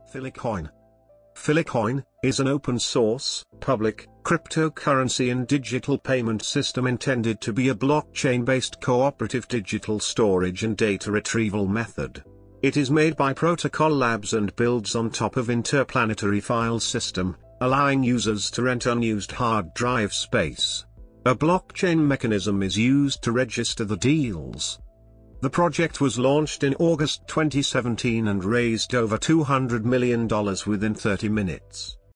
Filecoin. Filecoin is an open-source, public, cryptocurrency and digital payment system intended to be a blockchain-based cooperative digital storage and data retrieval method. It is made by Protocol Labs and builds on top of InterPlanetary File System, allowing users to rent unused hard drive space. A blockchain mechanism is used to register the deals. The project was launched in August 2017 and raised over $200 million within 30 minutes.